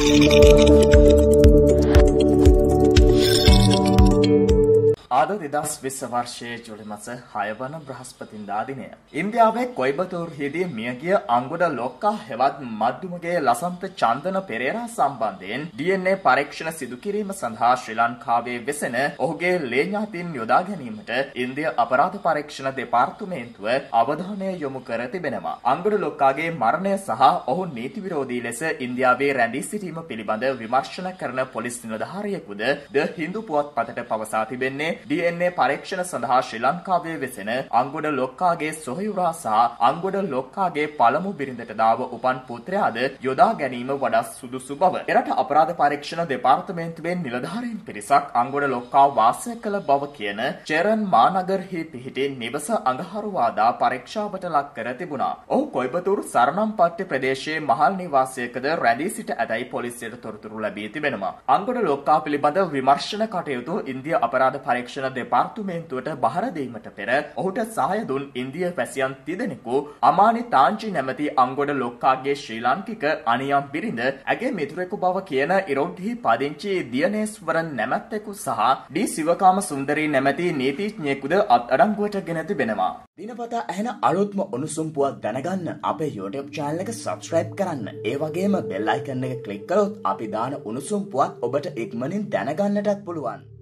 ආද 2020 වර්ෂයේ ජූලි මාස 6 වන බ්‍රහස්පතින්දා දිනය. ඉන්දියාවේ කොයිබතූර්හිදී මියගිය අංගොඩ ලොක්කා හෙවත් මද්දුමගේ ලසන්ත චන්දන පෙරේරා සම්බන්ධයෙන් DNA පරීක්ෂණ සිදු කිරීම සඳහා ශ්‍රී ලංකාවේ වෙසෙන ඔහුගේ ලේ ඥාතීන් යොදා ගැනීමට ඉන්දිය අපරාධ පරීක්ෂණ දෙපාර්තමේන්තුව අවධානය යොමු කර තිබෙනවා. අංගොඩ ලොක්කාගේ මරණය සහ ඔහු නීති විරෝධී ලෙස ඉන්දියාවේ රැඳී සිටීම පිළිබඳ විමර්ශන කරන පොලිස් නිලධාරියෙකුද ද හින්දු පුවත්පතට පවසා තිබෙන්නේ DNA පරීක්ෂණ සඳහා ශ්‍රී ලංකාවේ වෙසෙන අංගොඩ ලොක්කාගේ සොහයුරා සහ අංගොඩ ලොක්කාගේ පළමු බිරිඳට දාව උපන් පුත්‍රයාද යොදා ගැනීම වඩා සුදුසු බව. එරට අපරාධ පරීක්ෂණ දෙපාර්තමේන්තුවේ නිලධාරීන් පිරිසක් අංගොඩ ලොක්කා වාසය කළ බව කියන චෙරන් මානගර්හි පිහිටි නිවස අඟහරුවාදා පරීක්ෂාවට ලක් කර තිබුණා. ඔහු කොයිබතූර් සරණම්පට්ටි ප්‍රදේශයේ මහල් නිවාසයකද රැඳී සිට ඇතැයි පොලිසියට තොරතුරු ලැබී තිබෙනවා. අංගොඩ ලොක්කා පිළිබඳ විමර්ශන කටයුතු ඉන්දිය අපරාධ පරීක්ෂණ දෙපාර්තමේන්තුවට බහර දීමට පෙර ඔහුට සහාය දුන් ඉන්දිය වැසියන් තිදෙනෙකු අමානි තාංචි නැමැති අංගොඩ ලොක්කාගේ ශ්‍රී ලාංකික අනියම් බිරිඳ ඇගේ මිතුරෙකු බව කියන ඉරොඩ්හි පදිංචි දියනේස්වරන් නැමැත්තෙකු සහ ඩී සිවකාම සුන්දරී නැමැති නීතිඥයෙකුද අත්අඩංගුවට ගෙන තිබෙනවා. දිනපතා ඇහෙන අලුත්ම උණුසුම් පුවත් දැනගන්න අපේ YouTube channel එක subscribe කරන්න. ඒ වගේම bell icon එක click කරොත් අපි දාන උණුසුම් පුවත් ඔබට ඉක්මනින් දැනගන්නටත් පුළුවන්.